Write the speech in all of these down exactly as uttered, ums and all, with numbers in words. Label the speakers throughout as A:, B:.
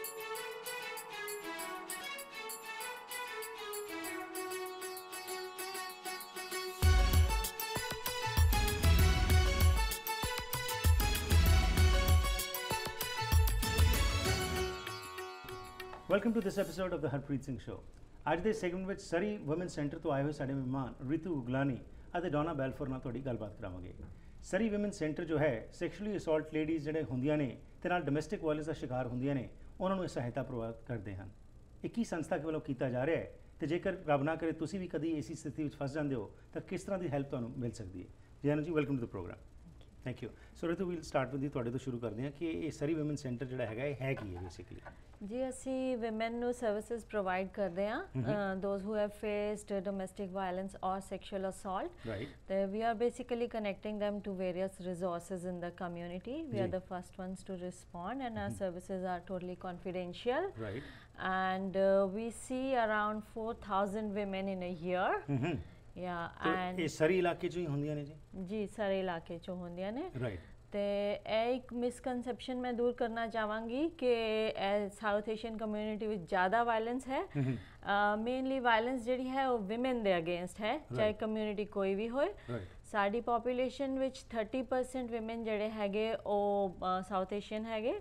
A: Welcome to this episode of the Harpreet Singh show. ਅੱਜ ਦੇ segment ਵਿੱਚ ਸਰੀ ਵੂਮਨ ਸੈਂਟਰ ਤੋਂ ਆਏ ਹੋਏ ਸਾਡੇ ਮਹਿਮਾਨ ਰਿਤੂ ਉਗਲਾਨੀ ਅਤੇ ਡੋਨਾ ਬੈਲਫੋਰ ਨਾਲ ਤੁਹਾਡੀ ਗੱਲਬਾਤ ਕਰਾਵਾਂਗੇ। ਸਰੀ ਵੂਮਨ ਸੈਂਟਰ ਜੋ ਹੈ ਸੈਕਸ਼ੂਅਲੀ ਅਸੌਲਟ ਲੇਡੀਜ਼ ਜਿਹੜੇ ਹੁੰਦੀਆਂ ਨੇ ਤੇ ਨਾਲ ਡੋਮੈਸਟਿਕ ਵਾਇਲੈਂਸ ਦਾ ਸ਼ਿਕਾਰ ਹੁੰਦੀਆਂ ਨੇ ਉਹਨਾਂ ਨੂੰ ਇਹ ਸਹਾਇਤਾ ਪ੍ਰੋਵਾਈਡ ਕਰਦੇ ਹਨ। ਇਹ ਕੀ ਸੰਸਥਾ ਵੱਲੋਂ ਕੀਤਾ ਜਾ ਰਿਹਾ ਹੈ ਤੇ ਜੇਕਰ ਰੱਬ ਨਾ ਕਰੇ ਤੁਸੀਂ ਵੀ ਕਦੀ ਐਸੀ ਸਥਿਤੀ ਵਿੱਚ ਫਸ ਜਾਂਦੇ ਹੋ ਤਾਂ ਕਿਸ ਤਰ੍ਹਾਂ ਦੀ ਹੈਲਪ ਤੁਹਾਨੂੰ ਮਿਲ ਸਕਦੀ ਹੈ। Jainu ji welcome to the programme. Thank you. So Ritu we'll start with ਤੁਹਾਡੇ ਤੋਂ ਸ਼ੁਰੂ ਕਰਦੇ ਹਾਂ ਕਿ ਇਹ ਸਰੀ ਵੂਮਨ ਸੈਂਟਰ ਜਿਹੜਾ ਹੈਗਾ ਇਹ ਹੈ ਕੀ ਹੈ ਬੇਸਿਕਲੀ।
B: ਜੀ ਅਸੀਂ ਵਿਮਨ ਨੂੰ ਸਰਵਿਸਿਜ਼ ਪ੍ਰੋਵਾਈਡ ਕਰਦੇ ਹਾਂ those who have faced domestic violence or sexual assault ਤੇ we are basically connecting them to various resources in the community. We are the first ones to respond and our services are totally confidential.
A: Right.
B: And uh, we see around four thousand women in a year.
A: Mm-hmm.
B: Yeah, and
A: ਇਹ ਸਾਰੀ ਇਲਾਕੇ ਚੋਂ ਹੀ ਹੁੰਦੀਆਂ ਨੇ ਜੀ?
B: ਜੀ ਸਾਰੇ ਇਲਾਕੇ ਚੋਂ ਹੁੰਦੀਆਂ ਨੇ।
A: ਰਾਈਟ।
B: ਤੇ ਇਹ ਇੱਕ ਮਿਸਕਨਸੈਪਸ਼ਨ ਮੈਂ ਦੂਰ ਕਰਨਾ ਚਾਹਾਂਗੀ ਕਿ ਸਾਊਥ ਏਸ਼ੀਅਨ ਕਮਿਊਨਿਟੀ ਵਿੱਚ ਜ਼ਿਆਦਾ ਵਾਇਲੈਂਸ ਹੈ। ਮੇਨਲੀ ਵਾਇਲੈਂਸ ਜਿਹੜੀ ਹੈ ਉਹ ਵਿਮਨ ਦੇ ਅਗੇਂਸਟ ਹੈ, ਚਾਹੇ ਕਮਿਊਨਿਟੀ ਕੋਈ ਵੀ ਹੋਏ। ਸਾਡੀ ਪੋਪੂਲੇਸ਼ਨ ਵਿੱਚ thirty percent ਵਿਮਨ ਜਿਹੜੇ ਹੈਗੇ ਉਹ ਸਾਊਥ ਏਸ਼ੀਅਨ ਹੈਗੇ,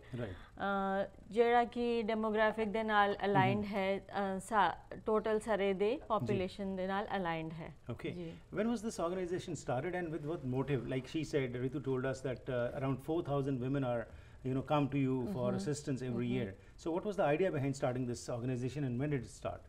B: ਜਿਹੜਾ ਕਿ ਡੈਮੋਗ੍ਰਾਫਿਕ ਦੇ ਨਾਲ ਅਲਾਈਨਡ ਹੈ, ਟੋਟਲ ਸਾਰੇ ਦੇ ਪੋਪੂਲੇਸ਼ਨ ਦੇ ਨਾਲ ਅਲਾਈਨਡ ਹੈ।
A: Okay. When was this organization started and with what motive? Like she said, Ritu told us that uh, around four thousand women are, you know, come to you for mm-hmm. assistance every mm-hmm. year. So what was the idea behind starting this organization and when did it start?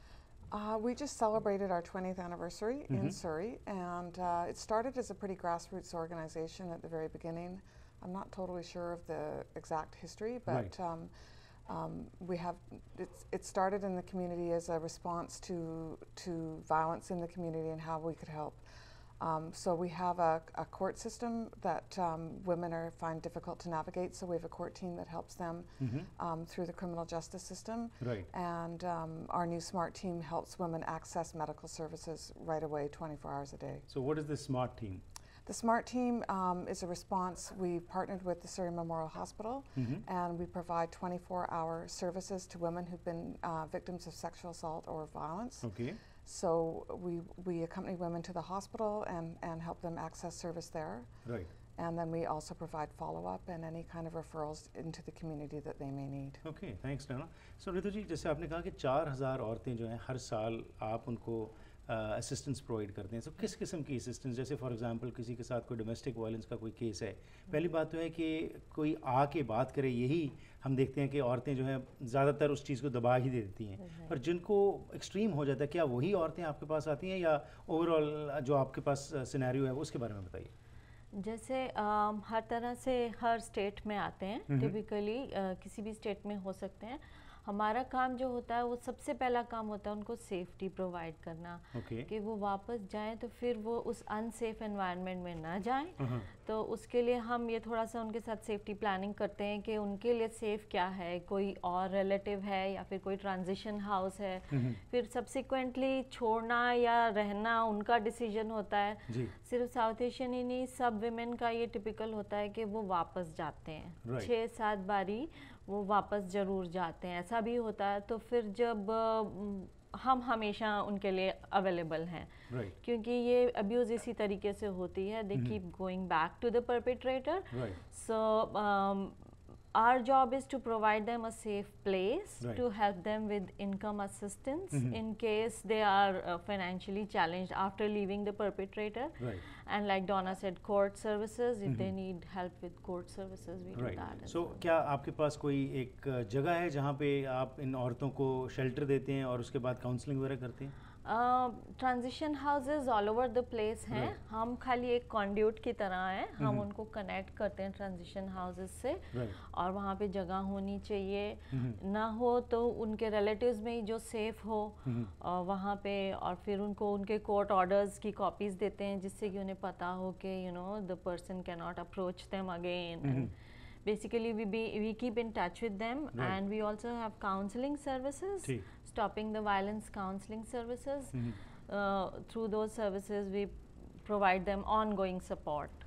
C: Uh, we just celebrated our twentieth anniversary mm-hmm. in Surrey, and uh, it started as a pretty grassroots organization at the very beginning. I'm not totally sure of the exact history, but right. um, um, we have it's, it started in the community as a response to to violence in the community and how we could help. Um, so we have a, a court system that um, women are find difficult to navigate. So we have a court team that helps them mm-hmm. um, through the criminal justice system.
A: Right.
C: And um, our new SMART team helps women access medical services right away, twenty-four hours a day.
A: So what is the SMART team?
C: The SMART team um, is a response. We partnered with the Surrey Memorial Hospital mm-hmm. and we provide twenty-four hour services to women who've been uh, victims of sexual assault or violence.
A: Okay.
C: So we we accompany women to the hospital and, and help them access service there.
A: Right.
C: And then we also provide follow-up and any kind of referrals into the community that they may need.
A: Okay, thanks Dana. So Ritu जी, जैसे आपने कहा कि चार हज़ार औरतें जो हैं हर साल आप उनको असिस्टेंस uh, प्रोवाइड करते हैं। सो so, किस किस्म की असिस्टेंस? जैसे फॉर एग्जांपल किसी के साथ कोई डोमेस्टिक वायलेंस का कोई केस है, पहली बात तो है कि कोई आके बात करे, यही हम देखते हैं कि औरतें जो हैं ज़्यादातर उस चीज़ को दबा ही दे देती हैं। पर जिनको एक्सट्रीम हो जाता है, क्या वही औरतें आपके पास आती हैं या ओवरऑल जो आपके पास सिनेरियो है वो उसके बारे में बताइए।
B: जैसे आ, हर तरह से हर स्टेट में आते हैं, टिपिकली किसी भी स्टेट में हो सकते हैं। हमारा काम जो होता है वो सबसे पहला काम होता है उनको सेफ्टी प्रोवाइड करना, okay. कि वो वापस जाएं तो फिर वो उस अनसेफ एनवायरनमेंट में ना जाएं। uh-huh. तो उसके लिए हम ये थोड़ा सा उनके साथ सेफ्टी प्लानिंग करते हैं कि उनके लिए सेफ क्या है, कोई और रिलेटिव है या फिर कोई ट्रांजिशन हाउस है। uh-huh. फिर सब्सिक्वेंटली छोड़ना या रहना उनका डिसीजन होता है। जी. सिर्फ साउथ एशियन ही नहीं, सब विमेन का ये टिपिकल होता है कि वो वापस जाते हैं। right. छः सात बारी वो वापस ज़रूर जाते हैं, ऐसा भी होता है। तो फिर जब हम हमेशा उनके लिए अवेलेबल हैं, right. क्योंकि ये अब्यूज़ इसी तरीके से होती है, they keep going back to the perpetrator. So our job is to provide them a safe place, right. to help them with income assistance mm-hmm. in case they are uh, financially challenged after leaving the perpetrator. Right. And like Donna said, court services, if mm-hmm. they need help with court services, we right. do that.
A: So well. क्या आपके पास कोई एक जगह है जहाँ पे आप इन औरतों को शेल्टर देते हैं और उसके बाद काउंसलिंग वगैरह करते हैं?
B: Transition houses all over the place हैं। right. हम खाली एक कॉन्ड्यूट की तरह हैं, हम mm-hmm. उनको कनेक्ट करते हैं ट्रांजिशन हाउसेज से। right. और वहाँ पे जगह होनी चाहिए, mm-hmm. ना हो तो उनके रिलेटिव्स में ही जो सेफ हो mm-hmm. और वहाँ पे, और फिर उनको उनके कोर्ट ऑर्डर्स की कॉपीज़ देते हैं जिससे कि उन्हें पता हो कि you know the person can not approach them again. Basically, we be, we keep in touch with them, right. and we also have counseling services, See. stopping the violence counseling services. Mm-hmm. uh, through those services, we provide them ongoing support.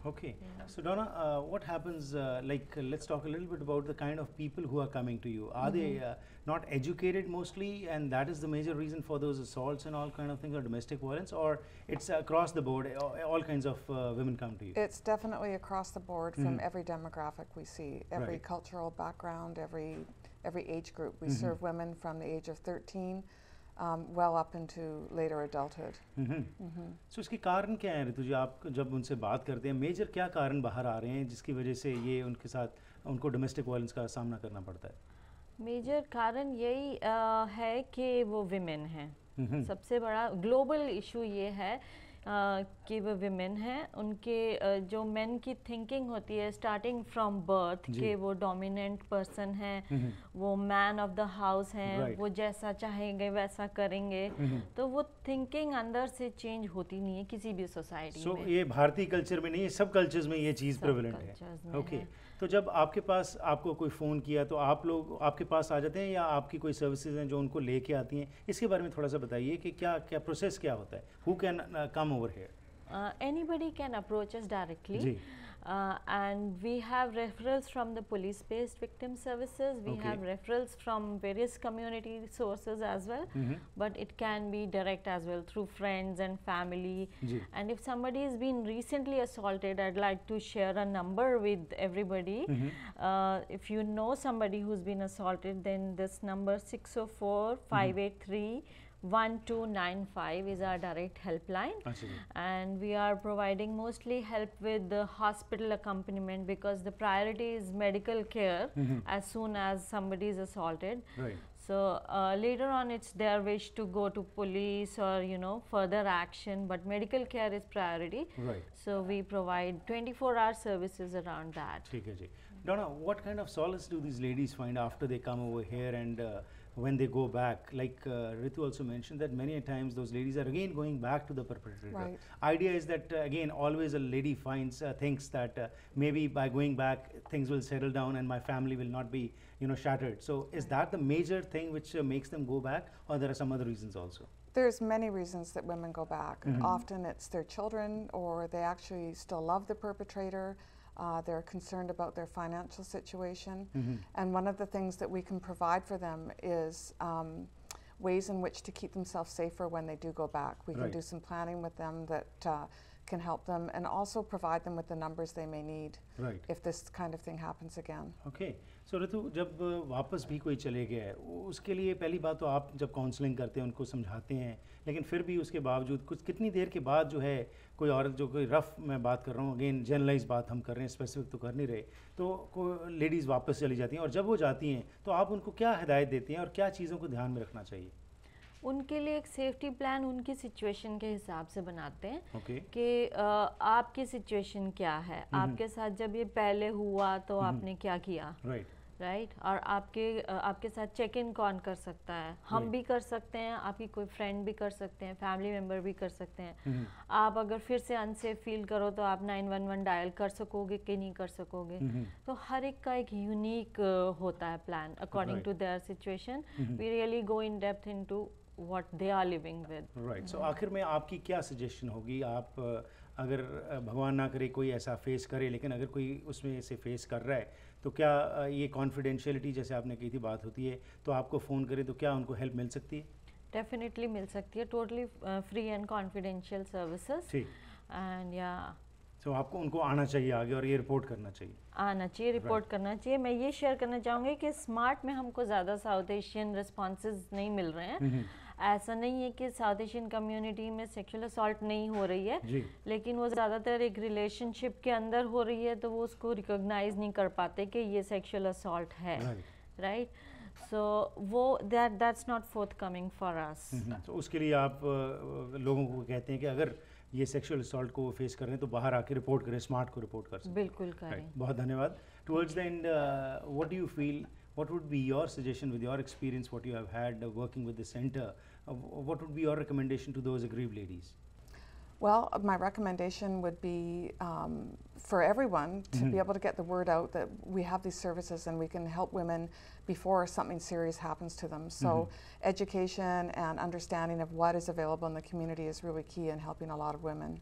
A: Okay. So Donna, uh, what happens, uh, like, uh, let's talk a little bit about the kind of people who are coming to you. Are they uh, not educated mostly, and that is the major reason for those assaults and all kind of things, or domestic violence, or it's across the board, all, all kinds of uh, women come to you?
C: It's definitely across the board from every demographic we see, every
A: Right.
C: cultural background, every every age group. We
A: Mhm.
C: serve women from the age of thirteen um, well up into later adulthood.
A: Hmm so इसके कारण क्या है ऋतु जी, आप जब उनसे बात करते हैं, मेजर क्या कारण बाहर आ रहे हैं जिसकी वजह से ये उनके साथ उनको डोमेस्टिक वायलेंस का सामना करना पड़ता है?
B: मेजर कारण यही अ, है कि वो विमेन हैं।
A: हम्म
B: सबसे बड़ा ग्लोबल इशू ये है अ, कि वो विमेन हैं, उनके अ, जो मेन की थिंकिंग होती है स्टार्टिंग फ्रॉम बर्थ
A: जी।
B: कि वो डोमिनेंट पर्सन हैं,
A: हम्म
B: वो मैन ऑफ द हाउस हैं,
A: Right.
B: वो जैसा चाहेंगे वैसा करेंगे।
A: हम्म
B: तो वो थिंकिंग अंदर से चेंज होती नहीं है किसी भी सोसाइटी
A: सो
B: में।
A: ये भारतीय कल्चर में नहीं है, सब कल्चर्स में ये चीज़
B: सब
A: प्रेवलेंट
B: cultures
A: है।
B: में
A: ओके
B: है।
A: तो जब आपके पास आपको कोई फ़ोन किया तो आप लोग आपके पास आ जाते हैं, या आपकी कोई सर्विसेज हैं जो उनको लेके आती हैं? इसके बारे में थोड़ा सा बताइए कि क्या क्या प्रोसेस क्या होता है, who can come over here?
B: Uh, anybody can approach us directly.
A: जी।
B: Uh, and we have referrals from the police-based victim services. We
A: Okay.
B: have referrals from various community sources as well.
A: Hmm
B: But it can be direct as well through friends and family.
A: जी।
B: And if somebody has been recently assaulted, I'd like to share a number with everybody.
A: Hmm
B: Uh, if you know somebody who's been assaulted, then this number six oh four, five eight three, one two nine five is our direct helpline.
A: अच्छा जी।
B: And we are providing mostly help with the hospital accompaniment because the priority is medical care
A: Mhm.
B: as soon as somebody is assaulted.
A: Right.
B: So uh, later on it's their wish to go to police or you know further action, but medical care is priority.
A: Right.
B: So we provide twenty-four hour services around that.
A: ठीक है जी। Donna, what kind of solace do these ladies find after they come over here and uh, when they go back? Like uh, Ritu also mentioned that many a times those ladies are again going back to the perpetrator.
C: Right.
A: Idea is that uh, again always a lady finds uh, thinks that uh, maybe by going back things will settle down and my family will not be you know shattered. So is that the major thing which uh, makes them go back, or there are some other reasons also?
C: There's many reasons that women go back.
A: Mhm.
C: Often it's their children, or they actually still love the perpetrator. Uh, they're concerned about their financial situation.
A: Mhm.
C: And one of the things that we can provide for them is um, ways in which to keep themselves safer when they do go back. We can
A: Right.
C: do some planning with them that uh, can help them, and also provide them with the numbers they may need
A: Right.
C: if this kind of thing happens again.
A: Okay so Ritu, जब uh, वापस भी कोई चले गया है, उ- उसके लिए पहली बात तो आप जब काउंसलिंग करते हैं उनको समझाते हैं, लेकिन फिर भी उसके बावजूद कुछ कितनी देर के बाद जो है कोई औरत, जो कोई रफ मैं बात कर रहा हूँ, अगेन जनरलाइज बात हम कर रहे हैं, स्पेसिफिक तो कर नहीं रहे, तो कोई लेडीज़ वापस चली जाती हैं, और जब वो जाती हैं तो आप उनको क्या हिदायत देती हैं और क्या चीज़ों को ध्यान में रखना चाहिए?
B: उनके लिए एक सेफ्टी प्लान उनकी सिचुएशन के हिसाब से बनाते हैं
A: ओके।
B: कि अ, आपकी सिचुएशन क्या है, आपके साथ जब ये पहले हुआ तो आपने क्या किया,
A: राइट।
B: Right right? और आपके अ, आपके साथ चेक इन कौन कर सकता है? हम
A: Right.
B: भी कर सकते हैं, आपकी कोई फ्रेंड भी कर सकते हैं, फैमिली मेम्बर भी कर सकते हैं।
A: हम्म,
B: आप अगर फिर से अनसेफ फील करो तो आप नाइन वन वन डायल कर सकोगे कि नहीं कर सकोगे।
A: हम्म,
B: तो हर एक का एक यूनिक होता है plan according
A: Right.
B: To their situation.
A: Mhm.
B: We really go in depth into what they are living with.
A: Right. So आखिर में आपकी क्या सजेशन होगी? आप अ, अगर अ, भगवान ना करे कोई ऐसा फेस करे, लेकिन अगर कोई उसमें से फेस कर रहा है, तो क्या अ, ये कॉन्फिडेंशियलिटी जैसे आपने कही थी बात होती है, तो आपको फ़ोन करें तो क्या उनको हेल्प मिल सकती है?
B: डेफिनेटली मिल सकती है, totally free and confidential services.
A: ठीक।
B: एंड या
A: तो आपको उनको आना चाहिए आगे और ये रिपोर्ट करना चाहिए।
B: आना चाहिए, रिपोर्ट करना चाहिए। मैं ये शेयर करना चाहूँगी कि स्मार्ट में हमको ज़्यादा साउथ एशियन रिस्पॉन्सेज नहीं मिल रहे हैं।
A: हम्म,
B: ऐसा नहीं है कि साउथ एशियन कम्युनिटी में सेक्सुअल असॉल्ट नहीं हो रही है,
A: जी।
B: लेकिन वो ज़्यादातर एक रिलेशनशिप के अंदर हो रही है, तो वो उसको रिकॉग्नाइज नहीं कर पाते कि ये सेक्सुअल असॉल्ट है,
A: राइट।
B: राइट? सो वो that that's not forthcoming for us.
A: तो उसके लिए आप अ, लोगों को कहते हैं कि अगर ये सेक्सुअल असॉल्ट को फेस कर रहे हैं तो बाहर आके रिपोर्ट करें, स्मार्ट को रिपोर्ट कर सकते हैं।
B: बिल्कुल करें।
A: Right. बहुत धन्यवाद। Towards the end, what do you feel, what would be your suggestion with your experience, what you have had uh, working with the center, uh, what would be your recommendation to those aggrieved ladies?
C: Well, uh, my recommendation would be um, for everyone to
A: Mhm.
C: be able to get the word out that we have these services and we can help women before something serious happens to them. So education and understanding of what is available in the community is really key in helping a lot of women.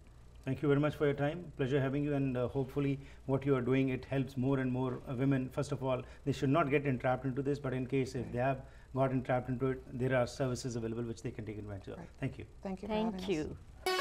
A: Thank you very much for your time. Pleasure having you, and uh, hopefully what you are doing, it helps more and more uh, women. First of all, they should not get entrapped into this, but in case if they have got entrapped into it, there are services available which they can take advantage of.
C: Right.
A: Thank you.
C: Thank you for having
B: Thank
C: us.
B: you.